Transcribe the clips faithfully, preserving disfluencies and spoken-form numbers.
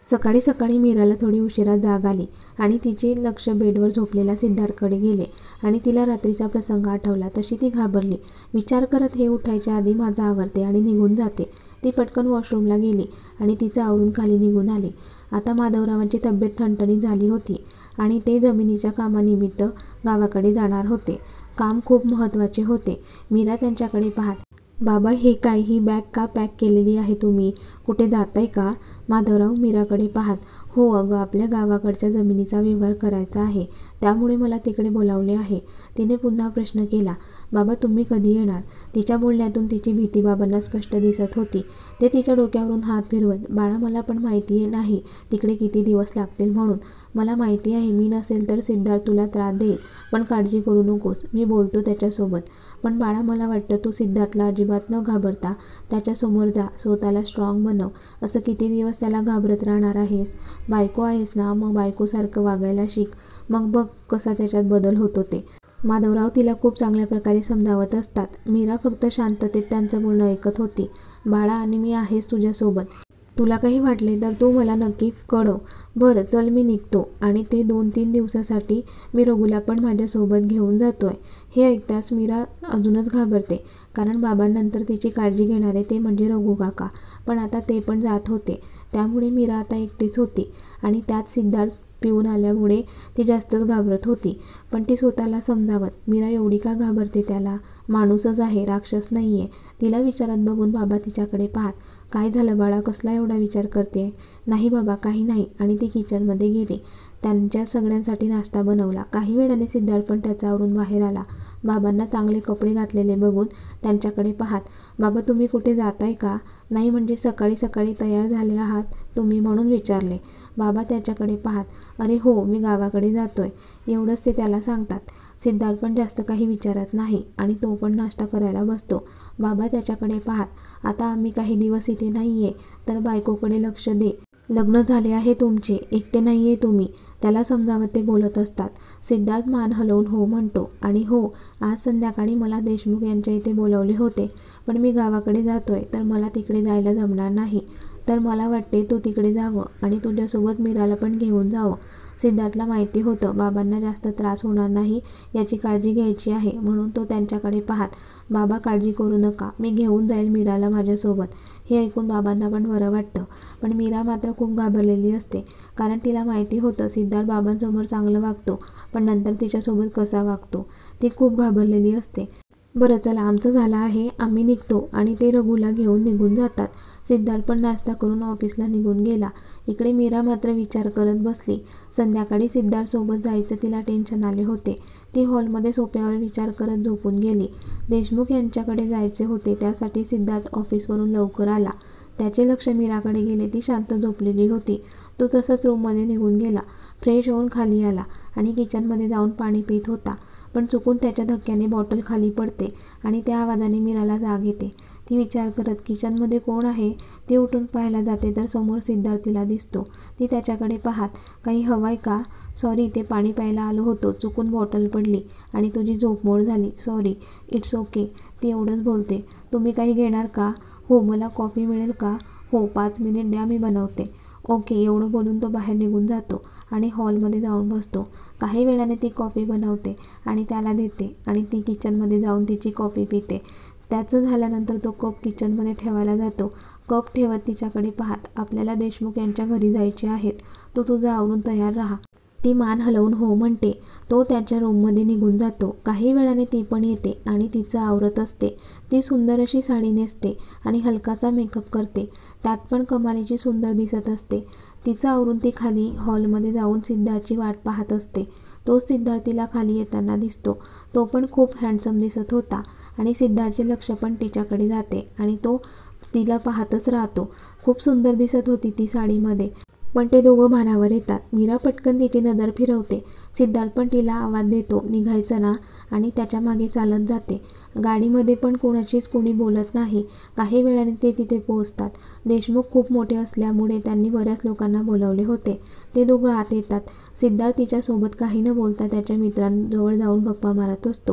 सकाळी सकाळी मीराला थोडी उशिरा जाग आली आणि तिचे लक्ष बेडवर झोपलेल्या सिद्धार्थकडे गेले आणि तिला रात्रीचा प्रसंग आठवला. तशी ती घाबरली. विचार करत हे उठायच्या आधी माझं आवरते आणि निघून जाते. ती पटकन वॉशरूमला गेली आणि तिचं आवरून खाली निघून आली. आता माधवरावांची तब्येत ठणठणीत झाली होती आणि ते जमिनीच्या कामानिमित्त गावाकडे जाणार होते. काम खूप महत्त्वाचे होते. मीरा त्यांच्याकडे पाहत, बाबा हे काय, ही बॅग का पॅक केलेली आहे तुम्ही? कुठे जाताय का? माधवराव मीराकडे पाहत, हो अगं, आपल्या गावाकडच्या जमिनीचा व्यवहार करायचा आहे, त्यामुळे मला तिकडे बोलावले आहे. तिने पुन्हा प्रश्न केला, बाबा तुम्ही कधी येणार? तिच्या बोलण्यातून तिची भीती बाबांना स्पष्ट दिसत होती. ते तिच्या डोक्यावरून हात फिरवत, बाळा मला पण माहिती नाही तिकडे किती दिवस लागतील म्हणून. मला माहिती आहे मी नसेल तर सिद्धार्थ तुला त्रास देईल, पण काळजी करू नकोस, मी बोलतो त्याच्यासोबत. पण बाळा मला वाटतं तू सिद्धार्थला अजिबात न घाबरता त्याच्यासमोर जा, स्वतःला स्ट्रॉंग बनव. असं किती दिवस त्याला घाबरत राहणार आहेस? बायको आहेस ना, मग बायकोसारखं वागायला शिक, मग बघ कसा त्याच्यात बदल होतो ते. माधवराव तिला खूप चांगल्या प्रकारे समजावत असतात. मीरा फक्त शांततेत त्यांचं बोलणं ऐकत होती. बाळा आणि मी आहेस तुझ्यासोबत. तुला काही वाटले तर तू मला नक्की कळव. बरं चल मी निघतो. आणि ते दोन तीन दिवसासाठी मी रघुला पण माझ्यासोबत घेऊन जातोय. हे ऐकताच मीरा अजूनच घाबरते, कारण बाबांनंतर तिची काळजी घेणारे ते म्हणजे रघु काका. पण आता ते पण जात होते, त्यामुळे मीरा आता एकटीच होती. आणि त्यात सिद्धार्थ पिऊन आल्यामुळे ती जास्तच घाबरत होती. पण ती स्वतःला समजावत, मीरा एवढी का घाबरते त्याला? माणूसच आहे, राक्षस नाहीये. तिला विचारात बघून बाबा तिच्याकडे पाहत, काय झालं बाळा, कसला एवढा विचार करते? नाही बाबा काही नाही. आणि ती किचनमध्ये गेली. त्यांच्या सगळ्यांसाठी नाश्ता बनवला. काही वेळाने सिद्धार्थ पण त्याचा आवरून बाहेर आला. बाबांना चांगले कपडे घातलेले बघून त्यांच्याकडे पाहत, बाबा तुम्ही कुठे जाताय का? नाही म्हणजे सकाळी सकाळी तयार झाले आहात तुम्ही म्हणून विचारले. बाबा त्याच्याकडे पाहत, अरे हो मी गावाकडे जातोय, एवढंच ते त्याला सांगतात. सिद्धार्थ पण जास्त काही विचारत नाही आणि तो पण नाश्ता करायला बसतो. बाबा त्याच्याकडे पाहत, आता आम्ही काही दिवस इथे नाहीये तर बायकोकडे लक्ष दे. लग्न झाले आहे तुमचे, एकटे नाहीये तुम्ही, त्याला समजावत ते बोलत असतात. सिद्धार्थ मान हलवून हो म्हणतो. आणि हो आज संध्याकाळी मला देशमुख यांच्या इथे बोलावले होते, पण मी गावाकडे जातोय तर मला तिकडे जायला जमणार नाही. तर मला वाटते तू तिकडे जावं आणि तुझ्यासोबत मीराला पण घेऊन जावं. सिद्धार्थला माहिती होतं बाबांना जास्त त्रास होणार नाही याची काळजी घ्यायची आहे, म्हणून तो त्यांच्याकडे पाहत, बाबा काळजी करू नका, मी घेऊन जाईल मीराला माझ्यासोबत. हे ऐकून बाबांना पण बरं वाटतं. पण मीरा मात्र खूप घाबरलेली असते, कारण तिला माहिती होतं सिद्धार्थ बाबांसमोर चांगलं वागतो, पण नंतर तिच्यासोबत कसा वागतो. ती खूप घाबरलेली असते. बरं चला आमचं झालं आहे, आम्ही निघतो. आणि ते रघुला घेऊन निघून जातात. सिद्धार्थ पण नाश्ता करून ऑफिसला निघून गेला. इकडे मीरा मात्र विचार करत बसली. संध्याकाळी सिद्धार्थसोबत जायचं तिला टेन्शन आले होते. ती हॉलमध्ये सोफ्यावर विचार करत झोपून गेली. देशमुख यांच्याकडे जायचे होते, त्यासाठी सिद्धार्थ ऑफिसवरून लवकर आला. त्याचे लक्ष मीराकडे गेले. ती शांत झोपलेली होती. तो तसंच रूममध्ये निघून गेला. फ्रेश होऊन खाली आला आणि किचनमध्ये जाऊन पाणी पित होता. पण चुकून त्याच्या धक्क्याने बॉटल खाली पडते आणि त्या आवाजाने मीराला जाग येते. ती विचार करत किचनमध्ये कोण आहे ती उठून पाहायला जाते तर समोर सिद्धार्थ तिला दिसतो. ती त्याच्याकडे पाहत, काही हवंय का? सॉरी, ते पाणी प्यायला आलो होतो, चुकून बॉटल पडली आणि तुझी झोपमोड झाली, सॉरी. इट्स ओके, ती एवढंच बोलते. तुम्ही काही घेणार का? हो. मला कॉफी मिळेल का? हो, पाच मिनिट द्या मी बनवते. ओके. एवढं बोलून तो बाहेर निघून जातो आणि हॉलमध्ये जाऊन बसतो. काही वेळाने ती कॉफी बनवते आणि त्याला देते आणि ती किचनमध्ये जाऊन तिची कॉफी पिते. त्याचं झाल्यानंतर तो कप किचनमध्ये ठेवायला जातो. कप ठेवत तिच्याकडे पाहत, आपल्याला देशमुख यांच्या घरी जायचे आहेत, तू तुझं आवरून तयार राहा. ती मान हलवून हो म्हणते. तो त्याच्या रूममध्ये निघून जातो. काही वेळाने ती पण येते आणि तिचं आवरत असते. ती सुंदर अशी साडी नेसते आणि हलकासा मेकअप करते, त्यात पण कमालीची सुंदर दिसत असते. तिचं आवरून ती खाली हॉलमध्ये जाऊन सिद्धार्थची वाट पाहत असते. तो सिद्धार्थ तिला खाली येताना दिसतो. तो पण खूप हँडसम दिसत होता आणि सिद्धार्थचे लक्ष पण तिच्याकडे जाते आणि तो तिला पाहतच राहतो. खूप सुंदर दिसत होती ती साडीमध्ये. पण ते दोघं भानावर येतात. मीरा पटकन तिची नजर फिरवते. सिद्धार्थ पण तिला आवाज देतो, निघायचं ना, आणि त्याच्या मागे चालत जाते. गाडीमध्ये पण कोणाशीच कोणी बोलत नाही. काही वेळाने ते तिथे पोहोचतात. देशमुख खूप मोठे असल्यामुळे त्यांनी बऱ्याच लोकांना बोलावले होते. ते दोघं आत येतात. सिद्धार्थ तिच्यासोबत काही न बोलता त्याच्या मित्रांजवळ जाऊन गप्पा मारत असतो.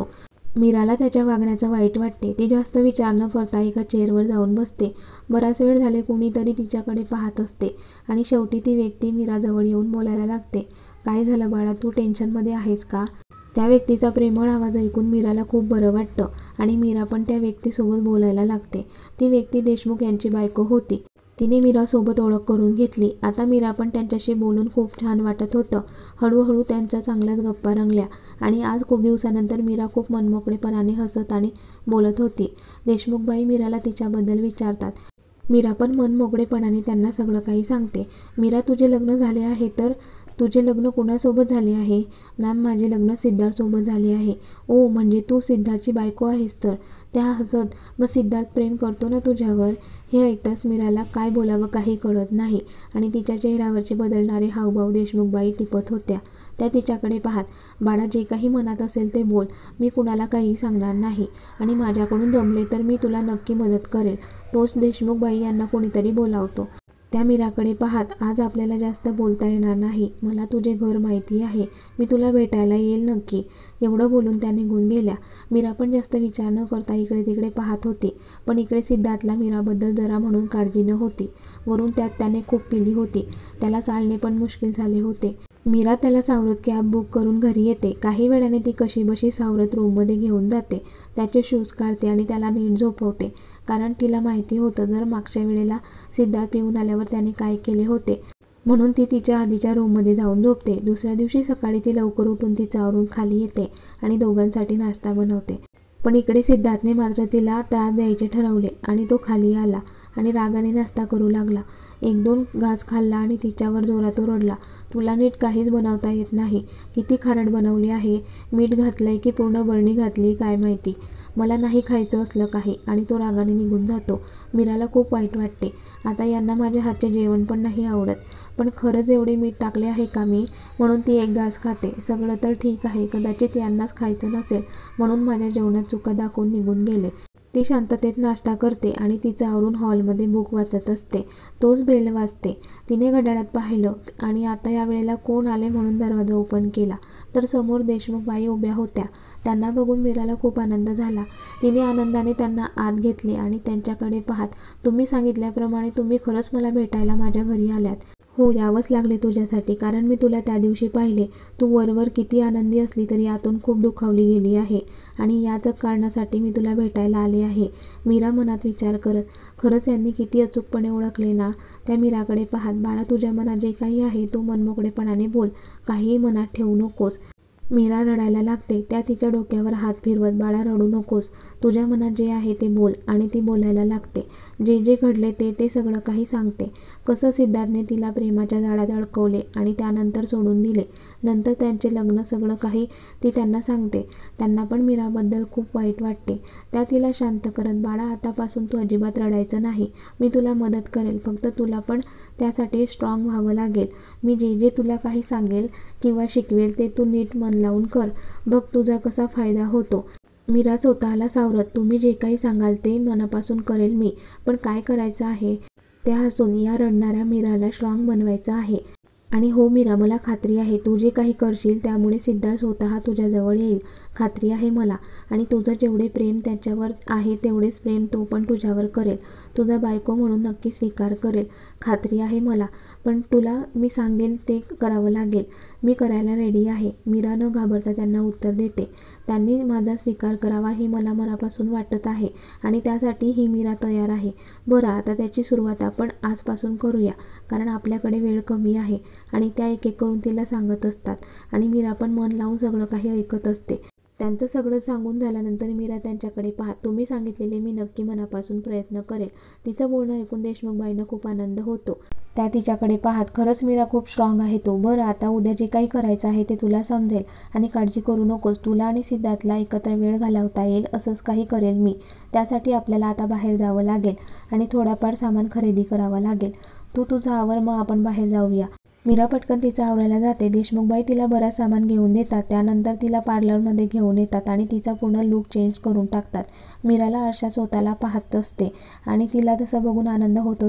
मीराला त्याच्या वागण्याचं वाईट वाटते. ती जास्त विचार न करता एका चेअरवर जाऊन बसते. बराच वेळ झाले कुणीतरी तिच्याकडे पाहत असते आणि शेवटी ती व्यक्ती मीराजवळ येऊन बोलायला लागते. काय झालं बाळा, तू टेन्शनमध्ये आहेस का? त्या व्यक्तीचा प्रेमळ आवाज ऐकून मीराला खूप बरं वाटतं आणि मीरा पण त्या व्यक्तीसोबत बोलायला लागते. ती व्यक्ती देशमुख यांची बायको होती. तिने मीरासोबत ओळख करून घेतली. आता मीरा पण त्यांच्याशी बोलून खूप छान वाटत होतं. हळूहळू त्यांच्या चांगल्याच गप्पा रंगल्या आणि आज खूप दिवसानंतर मीरा खूप मनमोकळेपणाने हसत आणि बोलत होती. देशमुखबाई मीराला तिच्याबद्दल विचारतात. मीरा पण मनमोकळेपणाने त्यांना सगळं काही सांगते. मीरा, तुझे लग्न झाले आहे तर? तुझे लग्न कुणासोबत झाले आहे? मॅम, माझे लग्न सिद्धार्थसोबत झाले आहे. ओ, म्हणजे तू सिद्धार्थची बायको आहेस तर? त्या हसत, मग सिद्धार्थ प्रेम करतो ना तुझ्यावर? हे ऐकताच मीराला काय बोलावं काही कळत नाही आणि तिच्या चेहऱ्यावरचे बदलणारे हावभाव देशमुखबाई टिपत होत्या. त्या तिच्याकडे पाहत, बाळा, जे काही मनात असेल ते बोल. मी कुणाला काही सांगणार नाही आणि माझ्याकडून जमले तर मी तुला नक्की मदत करेल. तोच देशमुखबाई यांना कोणीतरी बोलावतो. त्या मीराकडे पाहत, आज आपल्याला जास्त बोलता येणार नाही. मला तुझे घर माहिती आहे. मी तुला भेटायला येईल नक्की. एवढं बोलून त्या निघून गेल्या. मीरा पण जास्त विचार न करता इकडे तिकडे पाहत होती. पण इकडे सिद्धार्थला मीराबद्दल जरा म्हणून काळजी न होती. वरून त्यात त्याने खूप पिली होती. त्याला चालणे पण मुश्किल झाले होते. मीरा त्याला सावरत कॅब बुक करून घरी येते. काही वेळाने ती कशीबशी सावरत रूममध्ये घेऊन जाते. त्याचे शूज काढते आणि त्याला नीट झोपवते. कारण तिला माहिती होतं जर मागच्या वेळेला सिद्धार्थ पिऊन आल्यावर त्याने काय केले होते. म्हणून ती तिच्या आधीच्या रूममध्ये जाऊन झोपते. दुसऱ्या दिवशी सकाळी ती लवकर उठून तिचं आवरून खाली येते आणि दोघांसाठी नाश्ता बनवते. पण इकडे सिद्धार्थने मात्र तिला त्रास द्यायचे ठरवले आणि तो खाली आला आणि रागाने नाश्ता करू लागला. एक दोन घास खाल्ला आणि तिच्यावर जोरात ओरडला. तुला नीट काहीच बनवता येत नाही. किती खारट बनवली आहे. मीठ घातलंय की पूर्ण बरणी घातली काय माहिती. मला नाही खायचं असलं काही. आणि तो रागाने निघून जातो. मीराला खूप वाईट वाटते. आता यांना माझ्या हातचे जेवण पण नाही आवडत. पण खरंच एवढे मीठ टाकले आहे का मी? म्हणून ती एक घास खाते. सगळं तर ठीक आहे. कदाचित यांनाच खायचं नसेल म्हणून माझ्या जेवणात चुका दाखवून निघून गेले. ती शांततेत नाश्ता करते आणि तिचं आवरून हॉलमध्ये बुक वाचत असते. तोच बेल वाजते. तिने घड्याळात पाहिलं आणि आता यावेळेला कोण आले म्हणून दरवाजा ओपन केला तर समोर देशमुखबाई उभ्या होत्या. त्यांना बघून मीराला खूप आनंद झाला. तिने आनंदाने त्यांना आत घेतले आणि त्यांच्याकडे पाहत, तुम्ही सांगितल्याप्रमाणे तुम्ही खरंच मला भेटायला माझ्या घरी आल्यात. हो, यावंच लागले तुझ्यासाठी. कारण मी तुला त्या दिवशी पाहिले. तू वरवर किती आनंदी असली तरी आतून खूप दुखावली गेली आहे आणि याच कारणासाठी मी तुला भेटायला आले आहे. मीरा मनात विचार करत, खरंच यांनी किती अचूकपणे ओळखले ना. त्या मीराकडे पाहत, बाळा, तुझ्या मनात जे काही आहे तू मनमोकळेपणाने बोल. काहीही मनात ठेवू नकोस. मीरा रडायला लागते. त्या तिच्या डोक्यावर हात फिरवत, बाळा, रडू नकोस. तुझ्या मनात जे आहे ते बोल. आणि ती बोलायला लागते. जे जे घडले ते ते सगळं काही सांगते. कसं सिद्धार्थने तिला प्रेमाच्या जाळ्यात अडकवले आणि त्यानंतर सोडून दिले. नंतर त्यांचे लग्न, सगळं काही ती त्यांना सांगते. त्यांना पण मीराबद्दल खूप वाईट वाटते. त्या तिला शांत करत, बाळा, आतापासून तू अजिबात रडायचं नाही. मी तुला मदत करेल. फक्त तुला पण त्यासाठी स्ट्रॉंग व्हावं लागेल. मी जे जे तुला काही सांगेल किंवा शिकवेल ते तू नीट मन लावून कर. बघ तुझा कसा फायदा होतो. मीरा स्वतःला सावरत, तुम्ही जे काही सांगाल ते मनापासून करेल मी. पण काय करायचं आहे? त्या हसून, या रडणाऱ्या मीराला स्ट्रॉंग बनवायचं आहे. आणि हो मीरा, मला खात्री आहे तू जे काही करशील त्यामुळे सिद्धार्थ स्वतः तुझ्याजवळ येईल. खात्री आहे मला. आणि तुझं जेवढे प्रेम त्याच्यावर आहे तेवढेच प्रेम तो पण तुझ्यावर करेल. तुझा बायको म्हणून नक्की स्वीकार करेल. खात्री आहे मला. पण तुला मी सांगेल ते करावं लागेल. मी करायला रेडी आहे. मीरा न घाबरता त्यांना उत्तर देते. त्यांनी माझा स्वीकार करावा हे मला मनापासून वाटत आहे आणि त्यासाठी ही मीरा तयार आहे. बरं, आता त्याची सुरुवात आपण आजपासून करूया. कारण आपल्याकडे वेळ कमी आहे. आणि त्या एक एक करून तिला सांगत असतात आणि मीरा पण मन लावून सगळं काही ऐकत असते. त्यांचं सगळं सांगून झाल्यानंतर मीरा त्यांच्याकडे पाहत, तुम्ही सांगितलेले मी नक्की मनापासून प्रयत्न करेल. तिचं बोलणं ऐकून देशमुखबाईंना खूप आनंद होतो. त्या तिच्याकडे पाहत, खरंच मीरा खूप स्ट्रॉंग आहे तू. बरं, आता उद्या जे काही करायचं आहे ते तुला समजेल आणि काळजी करू नकोस. तुला आणि सिद्धार्थला एकत्र वेळ घालवता येईल असंच काही करेल मी. त्यासाठी आपल्याला आता बाहेर जावं लागेल आणि थोडाफार सामान खरेदी करावं लागेल. तू तुझं आवर, मग आपण बाहेर जाऊया. मीरा पटकन तिचं आवरायला जाते. देशमुखबाई तिला बराच सामान घेऊन देतात. त्यानंतर तिला पार्लरमध्ये घेऊन येतात आणि तिचा पूर्ण लूक चेंज करून टाकतात. मीराला आरशात स्वतःला पाहत असते आणि तिला तसं बघून आनंद होत होता.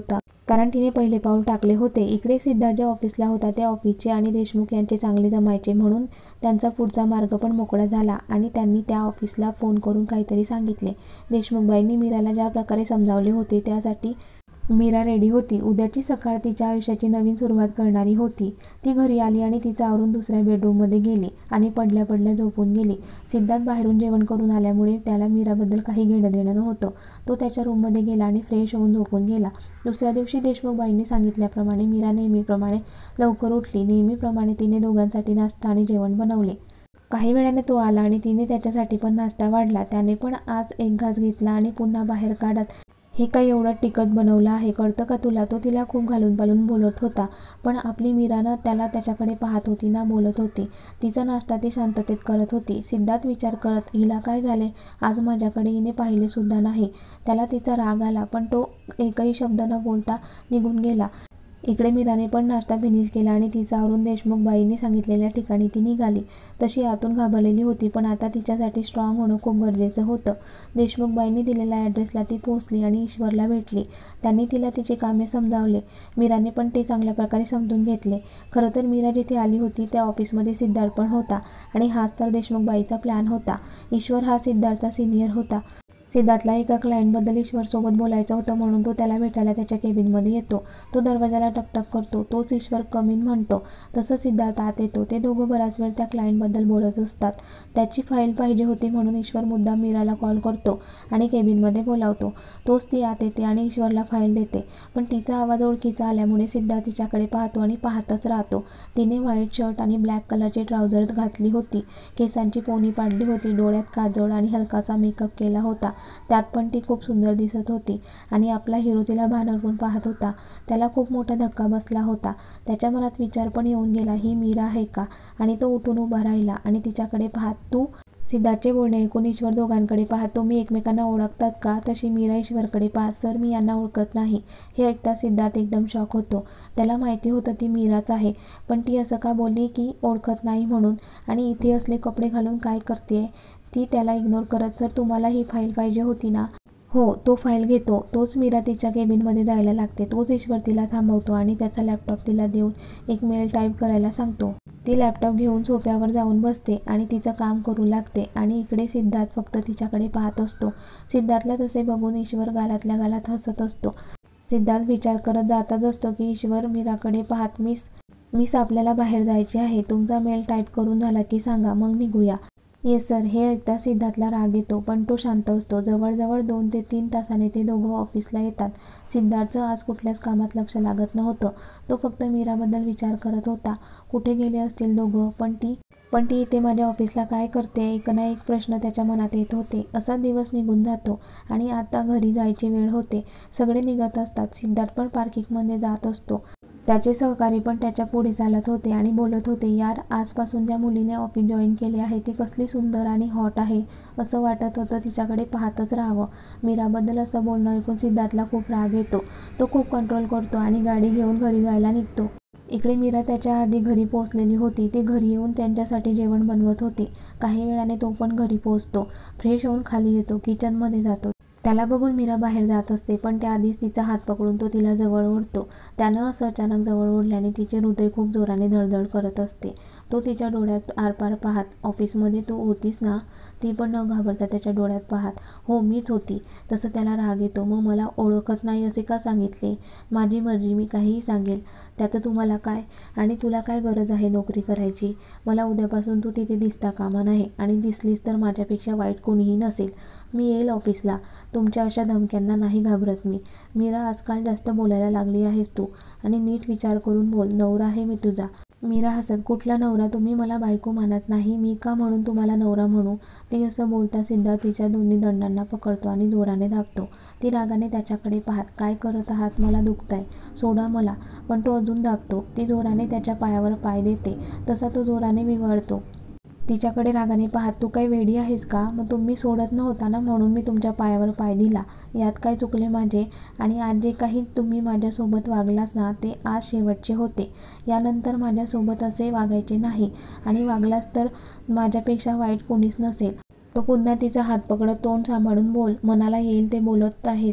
कारण तिने पहिले पाऊल टाकले होते. इकडे सिद्धार्थ ज्या ऑफिसला होता त्या ऑफिसचे आणि देशमुख यांचे चांगले जमायचे, म्हणून त्यांचा पुढचा मार्ग पण मोकळा झाला आणि त्यांनी त्या ऑफिसला फोन करून काहीतरी सांगितले. देशमुखबाईंनी मीराला ज्या प्रकारे समजावले होते त्यासाठी मीरा रेडी होती. उद्याची सकाळ तिच्या आयुष्याची नवीन सुरुवात करणारी होती. ती घरी आली आणि तिचं आवरून दुसऱ्या बेडरूममध्ये गेली आणि पडल्या पडल्या झोपून गेली. सिद्धार्थ बाहेरून जेवण करून आल्यामुळे त्याला मीराबद्दल काही घेणं देणं नव्हतं. तो त्याच्या रूममध्ये गेला आणि फ्रेश होऊन झोपून गेला. दुसऱ्या दिवशी देशमुखबाईंनी सांगितल्याप्रमाणे मीरा नेहमीप्रमाणे लवकर उठली. नेहमीप्रमाणे तिने दोघांसाठी नाश्ता आणि जेवण बनवले. काही वेळाने तो आला आणि तिने त्याच्यासाठी पण नाश्ता वाढला. त्याने पण आज एक घास घेतला आणि पुन्हा बाहेर काढत, हे काय एवढं तिखट बनवलं आहे, कळतं का तुला? तो तिला खूप घालून पालून बोलत होता. पण आपली मीरानं त्याला त्याच्याकडे पाहत होती ना बोलत होती. तिचा नाश्ता ती शांततेत करत होती. सिद्धार्थ विचार करत, हिला काय झाले, आज माझ्याकडे हिने पाहिले सुद्धा नाही. त्याला तिचा राग आला, पण तो एकही शब्द न बोलता निघून गेला. इकडे मीराने पण नाश्ता फिनिश केला आणि तिचा आवरून देशमुखबाईंनी सांगितलेल्या ठिकाणी ती निघाली. तशी आतून घाबरलेली होती, पण आता तिच्यासाठी स्ट्रॉंग होणं खूप गरजेचं होतं. देशमुखबाईंनी दिलेल्या ॲड्रेसला ती पोहोचली आणि ईश्वरला भेटली. त्यांनी तिला तिचे कामे समजावले. मीराने पण ते चांगल्या प्रकारे समजून घेतले. खरं तर मीरा जिथे आली होती त्या ऑफिसमध्ये सिद्धार्थ पण होता आणि हाच तर देशमुखबाईचा प्लॅन होता. ईश्वर हा सिद्धार्थचा सिनियर होता. सिद्धार्थला एका क्लायंटबद्दल ईश्वरसोबत बोलायचं होतं, म्हणून तो त्याला भेटायला त्याच्या केबिनमध्ये येतो. तो दरवाजाला टकटक करतो. तोच ईश्वर कम इन म्हणतो. तसं सिद्धार्थ आत येतो. ते दोघं बराच वेळ त्या क्लायंटबद्दल बोलत असतात. त्याची फाईल पाहिजे होती म्हणून ईश्वर मुद्दाम मीराला कॉल करतो आणि केबिनमध्ये बोलावतो. तोच ती आत येते आणि ईश्वरला फाईल देते. पण तिचा आवाज ओळखीचा आल्यामुळे सिद्धार्थ तिच्याकडे पाहतो आणि पाहतच राहतो. तिने व्हाईट शर्ट आणि ब्लॅक कलरची ट्राउझर घातली होती. केसांची पोनी पाडली होती. डोळ्यात काजळ आणि हलकासा मेकअप केला होता. त्यात पण ती खूप सुंदर दिसत होती आणि आपला हिरो तिला भानावरून पाहत होता. त्याला खूप मोठा धक्का बसला होता. त्याच्या मनात विचार पण येऊन गेला, ही मीरा आहे का? आणि तो उठून उभा राहिला आणि तिच्याकडे पाहत, तू? सिद्धार्थचे बोलणे ऐकून ईश्वर दोघांकडे पाहत, तुम्ही एकमेकांना ओळखतात का? तशी मीरा ईश्वरकडे पाहत, सर मी यांना ओळखत नाही. हे ऐकता सिद्धार्थ एकदम शॉक होतो. त्याला माहिती होतं ती मीराच आहे, पण ती असं का बोलली की ओळखत नाही म्हणून, आणि इथे असले कपडे घालून काय करतेय? ती त्याला इग्नोर करत, सर तुम्हाला ही फाईल पाहिजे होती ना? हो. तो फाईल घेतो. तोच मीरा तिच्या केबिनमध्ये जायला लागते. तोच ईश्वर तिला थांबवतो आणि त्याचा लॅपटॉप तिला देऊन एक मेल टाईप करायला सांगतो. ती लॅपटॉप घेऊन सोफ्यावर जाऊन बसते आणि तिचं काम करू लागते आणि इकडे सिद्धार्थ फक्त तिच्याकडे पाहत असतो. सिद्धार्थला तसे बघून ईश्वर गालातल्या गालात हसत असतो. सिद्धार्थ विचार करत जातच असतो की ईश्वर मीराकडे पाहत, मिस मिस आपल्याला बाहेर जायचे आहे. तुमचा मेल टाईप करून झाला की सांगा, मग निघूया. Yes sir. हे ऐकता सिद्धार्थला राग येतो, पण तो शांत असतो. जवळजवळ दोन ते तीन तासाने ते दोघं ऑफिसला येतात. सिद्धार्थचं आज कुठल्याच कामात लक्ष लागत नव्हतं. तो फक्त मीराबद्दल विचार करत होता. कुठे गेले असतील दोघं? पण ती पण ती इथे माझ्या ऑफिसला काय करते? एक ना एक प्रश्न त्याच्या मनात येत होते. असा दिवस निघून जातो आणि आता घरी जायची वेळ होते. सगळे निघत असतात. सिद्धार्थ पण पार्किंगमध्ये जात असतो. त्याचे सहकारी पण त्याच्या पुढे चालत होते आणि बोलत होते, यार आजपासून ज्या मुलीने ऑफिस जॉईन केले आहे ती कसली सुंदर आणि हॉट आहे. असं वाटत होतं तिच्याकडे पाहतच राहावं. मीराबद्दल असं बोलणं ऐकून सिद्धार्थला खूप राग येतो. तो खूप कंट्रोल करतो आणि गाडी घेऊन घरी जायला निघतो. इकडे मीरा त्याच्या आधी घरी पोहोचलेली होती. ती घरी येऊन त्यांच्यासाठी जेवण बनवत होती. काही वेळाने तो पण घरी पोहोचतो. फ्रेश होऊन खाली येतो. किचनमध्ये जातो. त्याला बघून मीरा बाहेर जात असते, पण त्याआधीच तिचा हात पकडून तो तिला जवळ ओढतो. त्यानं असं अचानक जवळ ओढल्याने तिचे हृदय खूप जोराने धडधड करत असते. तो तिच्या डोळ्यात आरपार पाहत, ऑफिसमध्ये तू होतीस ना? ती पण न घाबरता त्याच्या डोळ्यात पाहत, हो मीच होती. तसं त्याला राग येतो. मग मला ओळखत नाही असे का सांगितले? माझी मर्जी, मी काहीही सांगेल. त्याचं तुम्हाला काय? आणि तुला काय गरज आहे नोकरी करायची? मला उद्यापासून तू तिथे दिसता कामा नये, आणि दिसलीस तर माझ्यापेक्षा वाईट कोणीही नसेल. मी येईल ऑफिसला. तुमच्या अशा धमक्यांना नाही घाबरत मी. मीरा आजकाल जास्त बोलायला लागली आहेस तू, आणि नीट विचार करून बोल. नवरा आहे मी तुझा. मीरा हसत, कुठला नवरा? तुम्ही मला बायको मानत नाही. मी का म्हणून तुम्हाला नवरा म्हणू? ती असं बोलता सिद्धार्थ तिच्या दोन्ही दंडांना पकडतो आणि जोराने दाबतो. ती रागाने त्याच्याकडे पाहत, काय करत आहात? मला दुखतंय, सोडा मला. पण तो अजून दाबतो. ती जोराने त्याच्या पायावर पाय देते. तसा तो जोराने विव्हळतो. तिच्याकडे रागाने पाहत, तू काही वेडी आहेस का? मग तुम्ही सोडत नव्हता ना, म्हणून मी तुमच्या पायावर पाय दिला. यात काय चुकले माझे? आणि आज जे काही तुम्ही माझ्यासोबत वागलास ना, ते आज शेवटचे होते. यानंतर माझ्यासोबत असे वागायचे नाही, आणि वागलास तर माझ्यापेक्षा वाईट कोणीच नसेल. तो पुन्हा तिचा हात पकडत, तोंड सांभाळून बोल. मनाला येईल ते बोलत आहेस.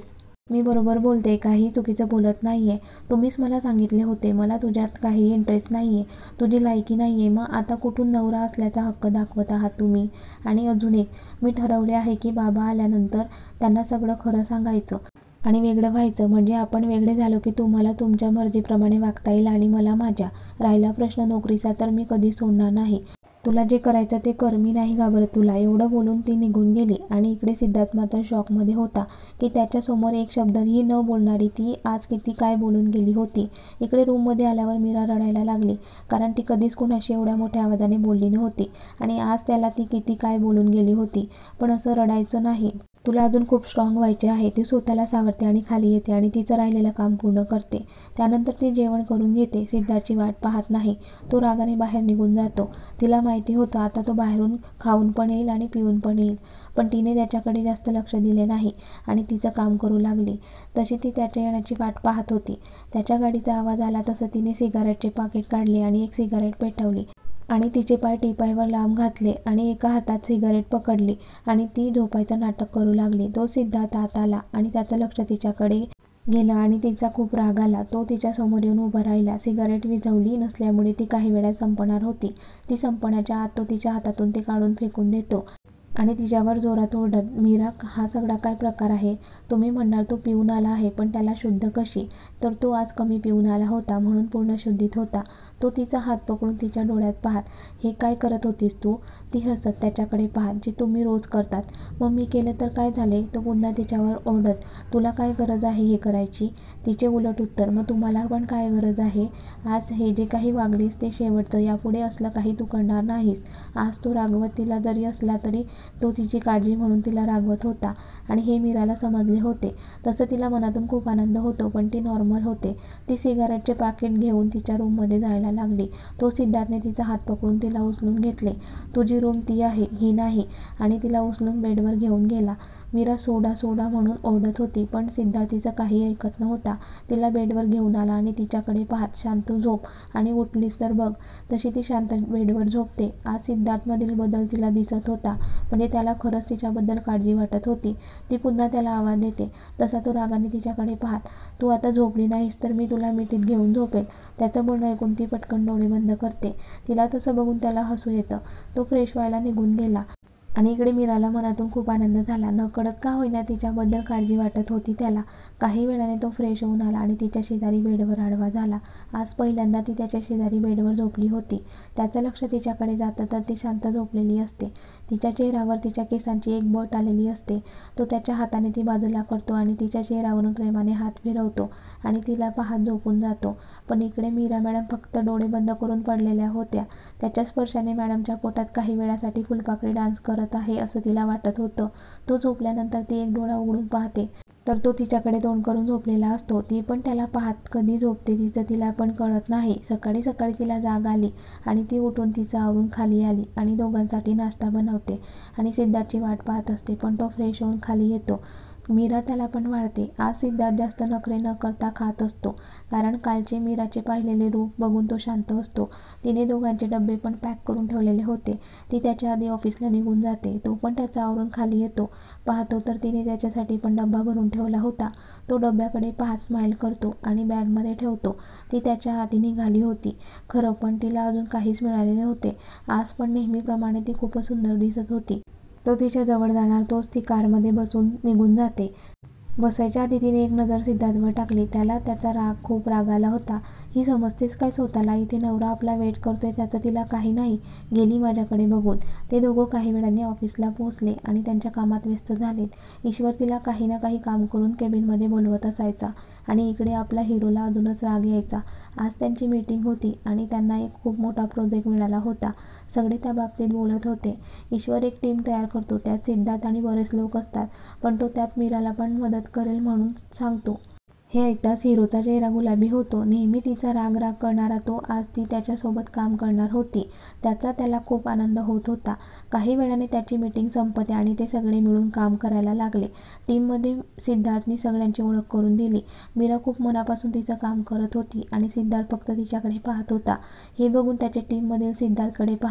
मी बरोबर बोलते, काही चुकीचं बोलत नाही आहे. तुम्हीच मला सांगितले होते मला तुझ्यात काही इंटरेस्ट नाही आहे, तुझी लायकी नाही आहे. मग आता कुठून नवरा असल्याचा हक्क दाखवत आहात तुम्ही? आणि अजून एक, मी ठरवले आहे की बाबा आल्यानंतर त्यांना सगळं खरं सांगायचं आणि वेगळं व्हायचं. म्हणजे आपण वेगळे झालो की तुम्हाला तुमच्या मर्जीप्रमाणे वागता येईल आणि मला माझ्या. राहिला प्रश्न नोकरीचा तर मी कधी सोडणार नाही. तुला जे करायचं ते कर, मी नाही घाबरत तुला. एवढं बोलून ती निघून गेली. आणि इकडे सिद्धार्थ मात्र शॉकमध्ये होता की त्याच्यासमोर एक शब्दही न बोलणारी ती आज किती काय बोलून गेली होती. इकडे रूममध्ये आल्यावर मीरा रडायला लागली, कारण ती कधीच कुणाशी एवढ्या मोठ्या आवाजाने बोलली नव्हती आणि आज त्याला ती किती काय बोलून गेली होती. पण असं रडायचं नाही, तुला अजून खूप स्ट्रॉंग व्हायचे आहे. ती स्वतःला सावरते आणि खाली येते आणि तिचं राहिलेलं काम पूर्ण करते. त्यानंतर ती जेवण करून घेते. सिद्धार्थची वाट पाहत नाही, तो रागाने बाहेर निघून जातो. तिला माहिती होतं आता तो बाहेरून खाऊन पण येईल आणि पिऊन पण येईल, पण तिने त्याच्याकडे जास्त लक्ष दिले नाही आणि तिचं काम करू लागली. तशी ती त्याच्या येण्याची वाट पाहत होती. त्याच्या गाडीचा आवाज आला तसं तिने सिगारेटचे पाकिट काढले आणि एक सिगारेट पेटवली आणि तिचे पाय टीपायवर लांब घातले आणि एका हातात सिगारेट पकडली आणि ती झोपायचं नाटक करू लागली. तो सिद्धार्थ आत आला आणि त्याचं लक्ष तिच्याकडे गेलं आणि तिचा खूप राग आला. तो तिच्या समोर येऊन उभा राहिला. सिगारेट विझवली नसल्यामुळे ती काही वेळात संपणार होती. ती संपण्याच्या आत तो तिच्या हातातून ती काढून फेकून देतो आणि तिच्यावर जोरात ओरडत, मीरा हा सगळा काय प्रकार आहे? तुम्ही म्हणणार तो पिऊन आला आहे, पण त्याला शुद्ध कशी? तर तो आज कमी पिऊन आला होता म्हणून पूर्ण शुद्धीत होता. तो तिचा हात पकडून तिच्या डोळ्यात पाहत, हे काय करत होतीस तू? ती हसत त्याच्याकडे पाहत, जे तुम्ही रोज करतात. मग मी केलं तर काय झाले? तो पुन्हा तिच्यावर ओरडत, तुला काय गरज आहे हे करायची? तिचे उलट उत्तर, मग तुम्हाला पण काय गरज आहे? आज हे जे काही वागलीस ते शेवटचं, यापुढे असलं काही तू करणार नाहीस. आज तो रागवत तिला जरी असला तरी तो तिची काळजी म्हणून तिला रागवत होता आणि हे मीराला समजले होते. तसं तिला मनातून खूप आनंद होतो, पण ती नॉर्मल होते. ती सिगारेटचे पाकिट घेऊन तिच्या रूममध्ये जायला लागली. तो सिद्धार्थने तिचा हात पकडून तिला उचलून घेतले. तुझी रूम ती आहे, ही नाही, आणि तिला उचलून बेडवर घेऊन गेला. मीरा सोडा सोडा म्हणून ओरडत होती, पण सिद्धार्थ तिचं काही ऐकत नव्हता. तिला बेडवर घेऊन आला आणि तिच्याकडे पाहत, शांत झोप आणि उठलीस तर बघ. तशी ती शांत बेडवर झोपते. आज सिद्धार्थमधील बदल तिला दिसत होता, म्हणजे त्याला खरंच तिच्याबद्दल काळजी वाटत होती. ती पुन्हा त्याला आवाज देते तसा तो रागाने तिच्याकडे पाहत, तू आता झोपली नाहीस तर मी तुला मिठीत घेऊन झोपेल. त्याचं बोलणं ऐकून ती पटकन डोळे बंद करते. तिला तसं बघून त्याला हसू येतं. तो फ्रेश व्हायला निघून गेला आणि इकडे मीराला मनातून खूप आनंद झाला. नकळत का होईना तिच्याबद्दल काळजी वाटत होती त्याला. काही वेळाने तो फ्रेश होऊन आला आणि तिच्या शेजारी बेडवर आडवा झाला. आज पहिल्यांदा ती त्याच्या शेजारी बेडवर झोपली होती. त्याचं लक्ष तिच्याकडे जातं तर ती शांत झोपलेली असते. तिच्या चेहऱ्यावर तिच्या केसांची एक बट आलेली असते. तो त्याच्या हाताने ती बाजूला करतो आणि तिच्या चेहऱ्यावरून प्रेमाने हात फिरवतो आणि तिला पाहत झोपून जातो. पण इकडे मीरा मॅडम फक्त डोळे बंद करून पडलेल्या होत्या. त्याच्या स्पर्शाने मॅडमच्या पोटात काही वेळासाठी फुलपाखरी डान्स करत आहे असं तिला वाटत होतं. तो झोपल्यानंतर ती एक डोळा उघडून पाहते तर तो तिच्याकडे तोंड करून झोपलेला असतो. ती पण त्याला पाहत कधी झोपते तिचं तिला पण कळत नाही. सकाळी सकाळी तिला जाग आली आणि ती उठून तिचं आवरून खाली आली आणि दोघांसाठी नाश्ता बनवते आणि सिद्धार्थची वाट पाहत असते. पण तो फ्रेश होऊन खाली येतो. मीरा त्याला पण वाढते. आज सिद्धार्थ जास्त नखरे न करता खात असतो, कारण कालचे मीराचे पाहिलेले रूप बघून तो शांत असतो. तिने दोघांचे डबे पण पॅक करून ठेवलेले होते. ती त्याच्या आधी ऑफिसला निघून जाते. तो पण त्याचा आवरून खाली येतो. पाहतो तर तिने त्याच्यासाठी पण डब्बा भरून ठेवला होता. तो डब्याकडे पाहत स्माईल करतो आणि बॅगमध्ये ठेवतो. ती त्याच्या आधी निघाली होती खरं, पण तिला अजून काहीच मिळाले नव्हते. आज पण नेहमीप्रमाणे ती खूपच सुंदर दिसत होती. तो तिच्या जवळ जाणार तोच ती कारमध्ये बसून निघून जाते. बसायच्या आधी तिने एक नजर सिद्धार्थवर टाकली. त्याला त्याचा राग खूप राग आला होता. ही समजतेच काय स्वतःला? इथे नवरा आपला वेट करतोय त्याचं तिला काही नाही. गेली माझ्याकडे बघून. ते दोघं काही वेळाने ऑफिसला पोहोचले आणि त्यांच्या कामात व्यस्त झालेत. ईश्वर तिला काही ना काही काम करून केबिनमध्ये बोलवत असायचा आणि इकडे आपला हिरोला अजूनच राग यायचा. आज त्यांची मीटिंग होती आणि त्यांना एक खूप मोठा प्रोजेक्ट मिळाला होता. सगळे त्या बाबतीत बोलत होते. ईश्वर एक टीम तयार करतो, त्यात सिद्धार्थ आणि बरेच लोक असतात, पण तो त्यात मीराला पण मदत करेल म्हणून सांगतो. हे ऐकताच हिरोचा चेहरा गुलाबी होतो. नेहमी तिचा राग राग करणारा तो आज ती त्याच्यासोबत काम करणार होती, त्याचा त्याला खूप आनंद होत होता. काही वेळाने त्याची मीटिंग संपते आणि ते सगळे मिळून काम करायला लागले. टीममध्ये सिद्धार्थने सगळ्यांची ओळख करून दिली. मीरा खूप मनापासून तिचं काम करत होती आणि सिद्धार्थ फक्त तिच्याकडे पाहत होता. हे बघून त्याचे टीममधील सिद्धार्थकडे पाहत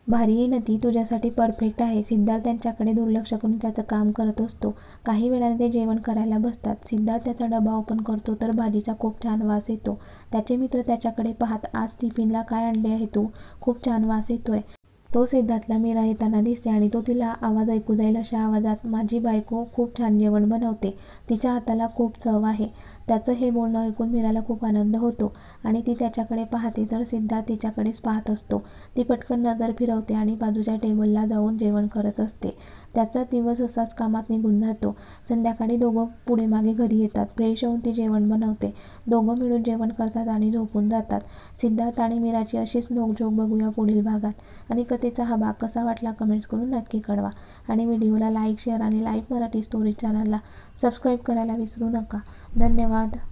भारी आहे ना ती, तुझ्यासाठी परफेक्ट आहे. सिद्धार्थ त्यांच्याकडे दुर्लक्ष करून त्याचं काम करत असतो. काही वेळाने ते जेवण करायला बसतात. सिद्धार्थ त्याचा डबा ओपन करतो तर भाजीचा खूप छान वास येतो. त्याचे मित्र त्याच्याकडे पाहत, आज टिफिनला काय आणले आहे तू? खूप छान वास येतोय. तो सिद्धार्थला मीरा येताना दिसते आणि तो तिला आवाज ऐकू जाईल अशा आवाजात, माझी बायको खूप छान जेवण बनवते, तिच्या हाताला खूप चव आहे. त्याचं हे बोलणं ऐकून मीराला खूप आनंद होतो आणि ती त्याच्याकडे पाहते तर सिद्धार्थ तिच्याकडेच पाहत असतो. ती पटकन नजर फिरवते आणि बाजूच्या टेबलला जाऊन जेवण करत असते. त्याचा दिवस असाच कामात निघून जातो. संध्याकाळी दोघं पुढे मागे घरी येतात. फ्रेश होऊन ती जेवण बनवते. दोघं मिळून जेवण करतात आणि झोपून जातात. सिद्धार्थ आणि मीराची अशीच नोकझोक बघूया पुढील भागात. आणि कथेचा हा भाग कसा वाटला कमेंट्स करून नक्की कळवा. आणि व्हिडिओला लाईक, शेअर आणि लाईव्ह मराठी स्टोरी चॅनलला सबस्क्राईब करायला विसरू नका. धन्यवाद.